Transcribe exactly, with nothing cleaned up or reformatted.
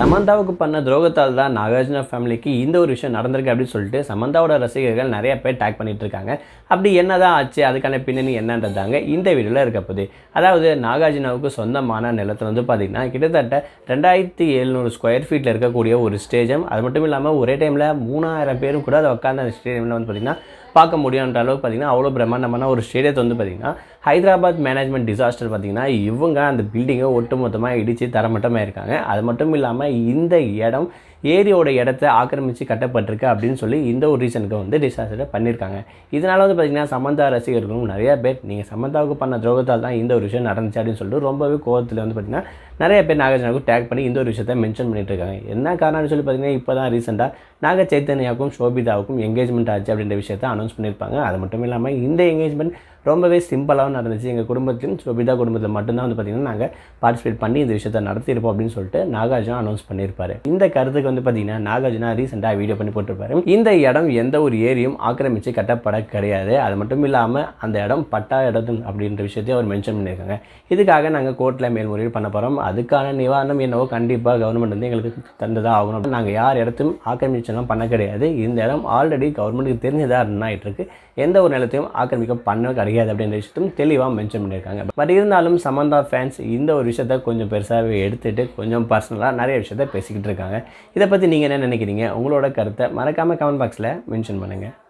சமந்தாவுக்கு பண்ண துரோகத்தால் தான் நாகார்ஜுனா ஃபேமிலிக்கு இந்த ஒரு விஷயம் நடந்திருக்கு அப்படின்னு சொல்லிட்டு சமந்தாவோட ரசிகர்கள் நிறைய பேர் டேக் பண்ணிட்டு இருக்காங்க. அப்படி என்னதான் ஆச்சு, அதுக்கான பின்னணி என்னன்றதாங்க இந்த வீடியோவில் இருக்க போகுது. அதாவது நாகார்ஜுனாவுக்கு சொந்தமான நிலத்தில் வந்து பார்த்திங்கன்னா கிட்டத்தட்ட ரெண்டாயிரத்தி எழுநூறு ஸ்கொயர் ஃபீட்டில் இருக்கக்கூடிய ஒரு ஸ்டேஜம். அது மட்டும் இல்லாமல் ஒரே டைமில் மூணாயிரம் பேரும் கூட அதை உட்காந்து அந்த ஸ்டேடியமில் வந்து பார்த்திங்கன்னா பார்க்க முடியுன்ற அளவுக்கு பார்த்திங்கன்னா அவ்வளோ பிரம்மாண்டமான ஒரு ஸ்டேடியத்தை வந்து பார்த்திங்கன்னா ஹைதராபாத் மேனேஜ்மெண்ட் டிசாஸ்டர் பார்த்திங்கன்னா இவங்க அந்த பில்டிங்கை ஒட்டு மொத்தமாக இடித்து தரமட்டமாக இருக்காங்க. அது மட்டும் இல்லாமல் இந்த இடம் ஏரியோட இடத்த ஆக்கிரமித்து கட்டப்பட்டிருக்கு அப்படின்னு சொல்லி இந்த ஒரு ரீசனுக்கு வந்து டிசாஸ்டரை பண்ணியிருக்காங்க. இதனால் வந்து பார்த்திங்கன்னா சமந்தா ரசிகர்களும் நிறையா பேர் நீங்கள் சமந்தாவுக்கு பண்ண துரோகத்தால் தான் இந்த ஒரு விஷயம் நடந்துச்சு அப்படின்னு சொல்லிட்டு ரொம்பவே கோவத்தில் வந்து பார்த்திங்கன்னா நிறைய பேர் நாகார்ஜுனாவுக்கு டேக் பண்ணி இந்த ஒரு விஷயத்தை மென்ஷன் பண்ணிட்டு இருக்காங்க. என்ன காரணம்னு சொல்லி பார்த்திங்கன்னா இப்போ தான் ரீசெண்டாக நாக சைத்தன்யாவுக்கும் சோபிதாவுக்கும் எங்கேஜ்மெண்ட் ஆச்சு அப்படின்ற விஷயத்தை அனௌன்ஸ் பண்ணியிருப்பாங்க. அது மட்டும் இல்லாமல் இந்த எங்கேஜ்மெண்ட் ரொம்பவே சிம்பிளாகவும் நடந்துச்சு. எங்கள் குடும்பத்திலும் சோபிதா குடும்பத்தில் மட்டும்தான் வந்து பார்த்திங்கன்னா நாங்கள் பார்ட்டிசிபேட் பண்ணி இந்த விஷயத்தை நடத்தியிருப்போம் அப்படின்னு சொல்லிட்டு நாகார்ஜுனா அனௌன்ஸ் பண்ணியிருப்பாரு. இந்த கருத்துக்கு வந்து பார்த்திங்கன்னா நாகார்ஜுனா ரீசெண்டாக வீடியோ பண்ணி போட்டிருப்பாரு. இந்த இடம் எந்த ஒரு ஏரியும் ஆக்கிரமித்து கட்டப்பட கிடையாது. அது மட்டும் இல்லாமல் அந்த இடம் பட்டா இடம் அப்படின்ற விஷயத்தையும் அவர் மென்ஷன் பண்ணியிருக்காங்க. இதுக்காக நாங்கள் கோர்ட்டில் மேல்முறையீடு பண்ண போகிறோம். அதுக்கான நிவாரணம் என்னவோ கண்டிப்பாக கவர்மெண்ட் வந்து எங்களுக்கு தந்துதான் ஆகணும். நாங்கள் யார் இடத்தையும் ஆக்கிரமிச்செல்லாம் பண்ண கிடையாது. இந்த இடம் ஆல்ரெடி கவர்மெண்ட்டுக்கு தெரிஞ்சதாக ரன் ஆகிட்டு இருக்கு. எந்த ஒரு நிலத்தையும் ஆக்கிரமிக்க பண்ண கிடையாது அப்படின்ற விஷயத்தையும் தெளிவாக மென்ஷன் பண்ணியிருக்காங்க. பட் இருந்தாலும் சமந்தா ஃபேன்ஸ் இந்த ஒரு விஷயத்த கொஞ்சம் பெருசாகவே எடுத்துகிட்டு கொஞ்சம் பர்சனலாக நிறைய விஷயத்த பேசிக்கிட்டு இருக்காங்க. இதை பற்றி நீங்கள் என்ன நினைக்கிறீங்க? உங்களோட கருத்தை மறக்காமல் கமெண்ட் பாக்ஸில் மென்ஷன் பண்ணுங்கள்.